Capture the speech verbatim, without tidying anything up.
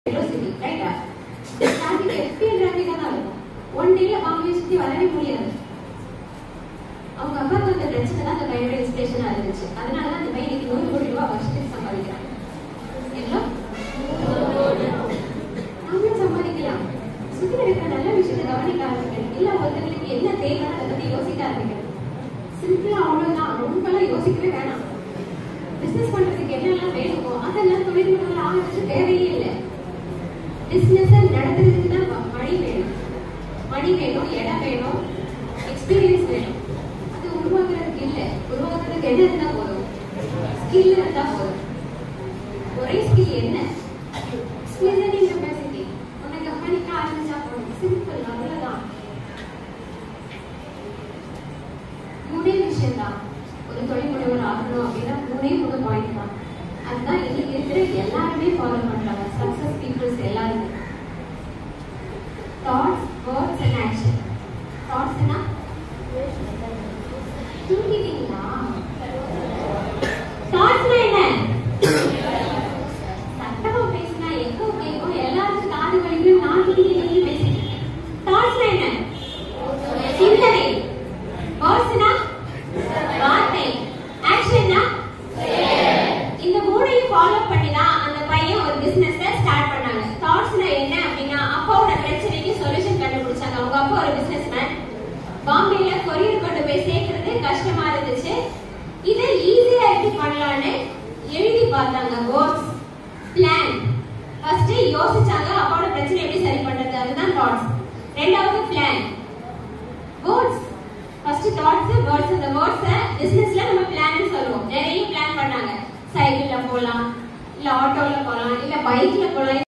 velocity, right? Static speed traffic ana one day la Bombay சுத்தி வரவே முடியாது. அவங்க அப்பாக்கு அந்த பிரச்சனை தான் அந்த பையனோட இன்ஸ்பிரேஷனா இருந்துச்சு. அதனால தான் அந்த பையனுக்கு நூறு கோடி ரூபாய் வருஷத்துக்கு சம்பாதிக்கிறாங்க. எவ்வளோ? நாமளும் சம்பாதிக்கலாம். சுத்தி இருக்கிற நல்ல விஷயத்தை கவனிக்க ஆரம்பிக்கணும். இல்ல ஒருத்தங்களுக்கு என்ன தேவைன்னு அதை பத்தி யோசிக்க ஆரம்பிக்கணும். சிம்பிளா அவ்வளவுதான், ரொம்பலாம் யோசிக்கவே வேணாம். பிசினஸ் பண்றதுக்கு என்னெல்லாம் வேணுமோ அதெல்லாம் தொழில்நுட்பங்கள் ஆரம்பிச்சு தேவையே இல்லை. பிசினஸ் நடத்துறதுக்கு தான் மணி வேணும், மணி வேணும், இடம் வேணும், எக்ஸ்பீரியன்ஸ் வேணும். அது உருவாக்குறதுக்கு இல்லை, உருவாக்குறதுக்கு என்ன இருந்தா போதும், ஸ்கில் இருந்தா போதும். ஒரே ஸ்கில் என்ன? Listening capacity. உனக்கு கம்பெனிக்க ஆரம்பிச்சா போதும், சிம்பிள், அவ்வளவுதான். மூணே விஷயம் தான். ஒரு தொழில் முனைவர் ஆகணும் அப்படின்னா மூணே மூணு பாயிண்ட் தான். அதுதான் இன்னைக்கு இருக்கிற எல்லாருமே ஃபாலோ பண்றாங்க, சக்சஸ் பீப்புள்ஸ் எல்லாருமே. Thoughts, words and action. தாட்ஸ்னா தூங்கிட்டீங்களா? தாட்ஸ்னா என்ன? சத்தமா பேசினா எக்கோ கேட்கும், எல்லாருக்கும் காது வலிக்கும், நான் தூங்கி பேசிட்டேன். தாட்ஸ்னா என்ன? சிந்தனை. வேர்ட்ஸ்னா வார்த்தை. ஆக்ஷன்னா இந்த மூணையும் ஃபாலோ பண்ணி தான் அந்த பையன் ஒரு பிசினஸ் ஸ்டார்ட் பண்ணாங்க. தாட்ஸ்னா என்ன அப்படின்னா, அப்பாவோட பிரச்சனைக்கு சொல்யூஷன் கண்டுபிடிச்சாங்க. அவங்க அப்பா ஒரு பிசினஸ்மேன். பாம்பேல கொரியர் கொண்டு போய் சேர்க்கிறது கஷ்டமா இருந்துச்சு. இதை ஈஸியா எப்படி பண்ணலாம்னு எழுதி பார்த்தாங்க. Goals, plan. ஃபர்ஸ்ட் யோசிச்சாங்க அப்பாவோட பிரச்சனை எப்படி சரி பண்றது, அதுதான் தாட்ஸ். ரெண்டாவது plan. Goals. First thoughts, words. அந்த வேர்ட்ஸ் பிசினஸ்ல நம்ம பிளான் சொல்லுவோம். நிறைய பிளான் பண்ணாங்க. சைக்கிள்ல போலாம், இல்ல ஆட்டோல போலாம், இல்ல பைக்ல போலாம்.